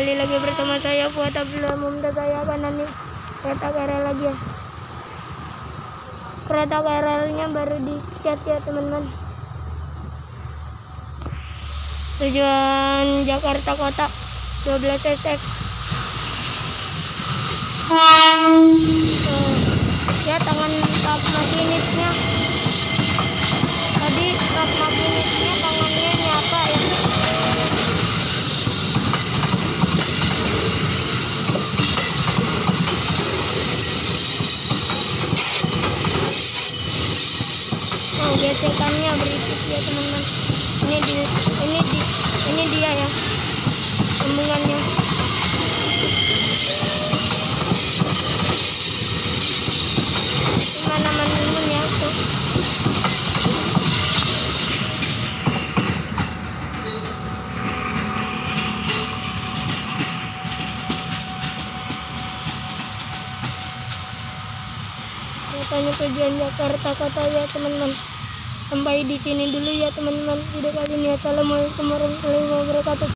kembali lagi bersama saya Fuad Abdullah Mumtaz. Saya akan nanti kereta KRL lagi ya. Kereta KRL-nya baru dicat ya teman-teman. Tujuan Jakarta Kota 12 SX. Ya tangan tak makinisnya. Tadi tak makinisnya tangannya nyapa ya. Gesekannya berisik ya teman-teman. Ini dia ya sambungannya. Mana ya tuh. Katanya tujuan Jakarta Kota ya teman-teman. Sampai di sini dulu ya teman-teman video kali ini. Assalamualaikum warahmatullahi wabarakatuh.